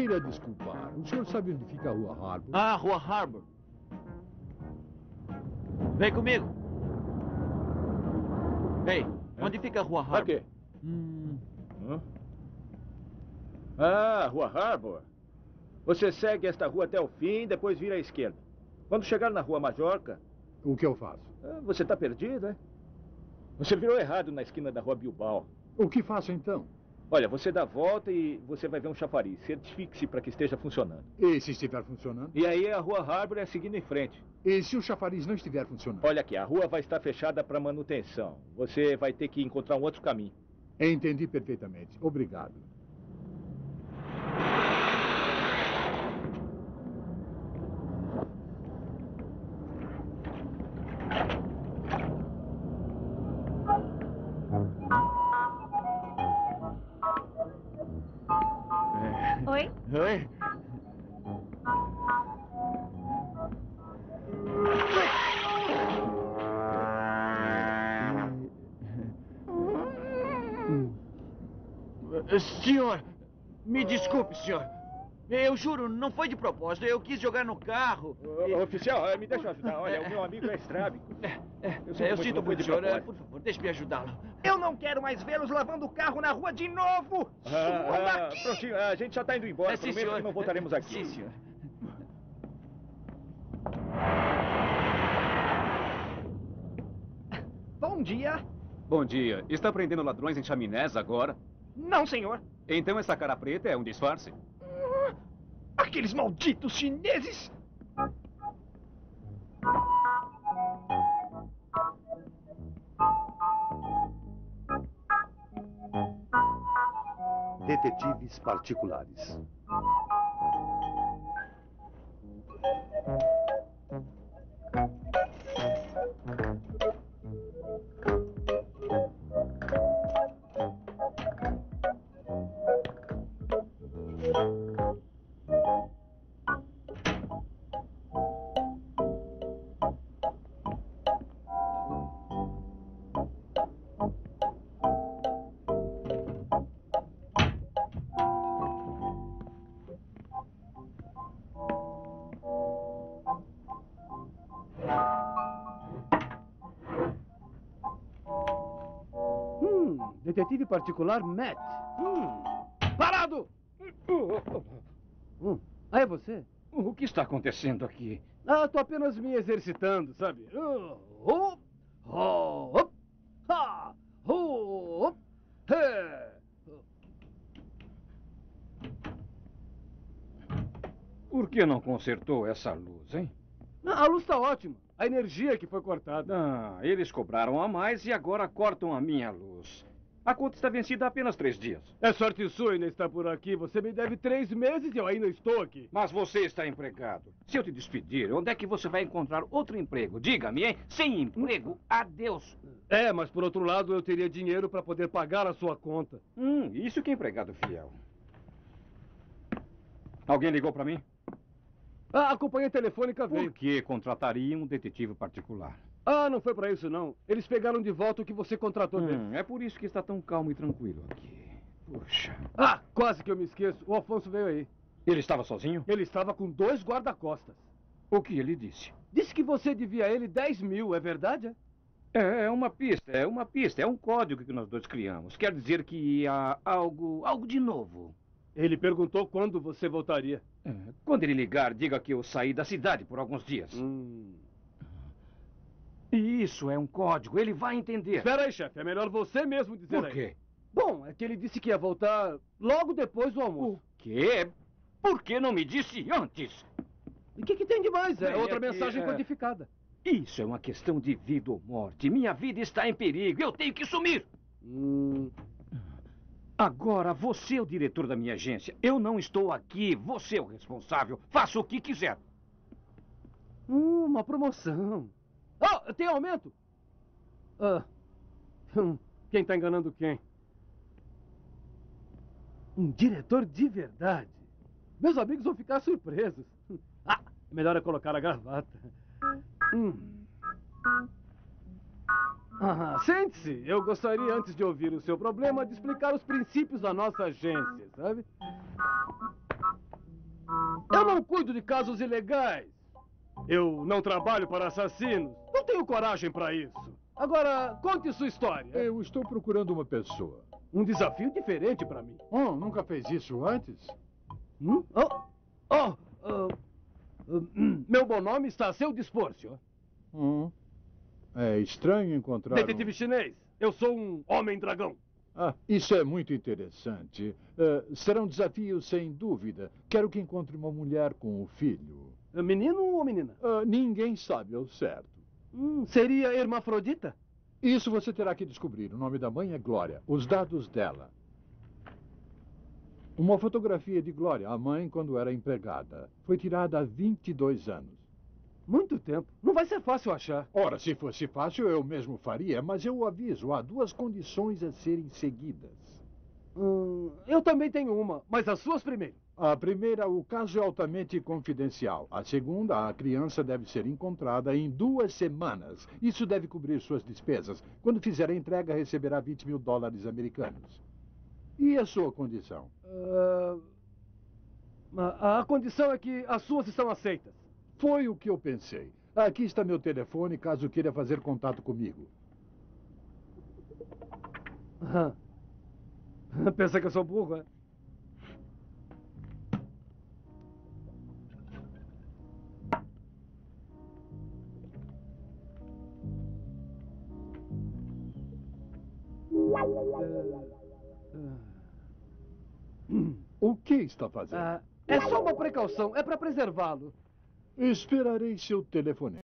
queira desculpar. O senhor sabe onde fica a Rua Harbor? Ah, Rua Harbor. Vem comigo. Ei, onde fica a Rua Harbor? Pra quê? Ah, Rua Harbor. Você segue esta rua até o fim, depois vira à esquerda. Quando chegar na Rua Majorca... O que eu faço? Você está perdido, é? Você virou errado na esquina da Rua Bilbao. O que faço então? Olha, você dá a volta e você vai ver um chafariz. Certifique-se para que esteja funcionando. E se estiver funcionando? E aí a Rua Harbor é seguindo em frente. E se o chafariz não estiver funcionando? Olha aqui, a rua vai estar fechada para manutenção. Você vai ter que encontrar um outro caminho. Entendi perfeitamente. Obrigado. Oi? Oi? Senhor, me desculpe, senhor. Eu juro, não foi de propósito. Eu quis jogar no carro. Oficial, me deixa ajudar. Olha, o meu amigo é estrábico. Eu sinto muito, senhor. Por favor, deixe-me ajudá-lo. Eu não quero mais vê-los lavando o carro na rua de novo! Suma daqui! Prontinho, a gente já está indo embora. Sim, Prometo senhor. que não voltaremos aqui. Sim, senhor. Bom dia! Bom dia. Está prendendo ladrões em chaminés agora? Não, senhor! Então essa cara preta é um disfarce? Aqueles malditos chineses! Detetives particulares. Detetive particular Matt. Parado! Ah, é você? O que está acontecendo aqui? Ah, tô apenas me exercitando, sabe? Por que não consertou essa luz, hein? A luz está ótima. A energia que foi cortada. Ah, eles cobraram a mais e agora cortam a minha luz. A conta está vencida há apenas 3 dias. É sorte sua ainda estar por aqui. Você me deve 3 meses e eu ainda estou aqui. Mas você está empregado. Se eu te despedir, onde é que você vai encontrar outro emprego? Diga-me, hein? Sem emprego, adeus. É, mas por outro lado eu teria dinheiro para poder pagar a sua conta. Isso que é empregado fiel. Alguém ligou para mim? A companhia telefônica veio. Por que contrataria um detetive particular? Ah, não foi para isso, não. Eles pegaram de volta o que você contratou deles. É por isso que está tão calmo e tranquilo aqui. Puxa. Ah, quase que eu me esqueço. O Afonso veio aí. Ele estava sozinho? Ele estava com 2 guarda-costas. O que ele disse? Disse que você devia a ele 10 mil, é verdade? É uma pista, é um código que nós dois criamos. Quer dizer que há algo de novo. Ele perguntou quando você voltaria. Quando ele ligar, diga que eu saí da cidade por alguns dias. Isso é um código, ele vai entender. Espera aí, chefe, é melhor você mesmo dizer aí. Por quê? Bom, é que ele disse que ia voltar logo depois do almoço. O quê? Por que não me disse antes? E o que tem de mais? É outra que, mensagem codificada. Isso é uma questão de vida ou morte. Minha vida está em perigo, eu tenho que sumir. Agora, você é o diretor da minha agência. Eu não estou aqui, você é o responsável. Faça o que quiser. Uma promoção. Oh, tem aumento? Quem está enganando quem? Um diretor de verdade. Meus amigos vão ficar surpresos. Melhor é colocar a gravata. Sente-se. Eu gostaria, antes de ouvir o seu problema, de explicar os princípios da nossa agência, sabe? não cuido de casos ilegais. Eu não trabalho para assassinos. Não tenho coragem para isso. Agora, conte sua história. Eu estou procurando uma pessoa. Um desafio diferente para mim. Oh, nunca fez isso antes? Meu bom nome está a seu dispor, senhor. É estranho encontrar Detetive chinês, eu sou um homem-dragão. Isso é muito interessante. Será um desafio, sem dúvida. Quero que encontre uma mulher com um filho. Menino ou menina? Ninguém sabe ao certo. Seria hermafrodita? Isso você terá que descobrir. O nome da mãe é Glória. Os dados dela. Uma fotografia de Glória, a mãe, quando era empregada. Foi tirada há 22 anos. Muito tempo. Não vai ser fácil achar. Ora, se fosse fácil, eu mesmo faria. Mas eu o aviso, há 2 condições a serem seguidas. Eu também tenho uma, mas as suas primeiro. A primeira, o caso é altamente confidencial. A segunda, a criança deve ser encontrada em 2 semanas. Isso deve cobrir suas despesas. Quando fizer a entrega, receberá $20.000 americanos. E a sua condição? A condição é que as suas estão aceitas. Foi o que eu pensei. Aqui está meu telefone, caso queira fazer contato comigo. Pensa que eu sou burro, é? O que está fazendo? É só uma precaução, é para preservá-lo. Esperarei seu telefonema.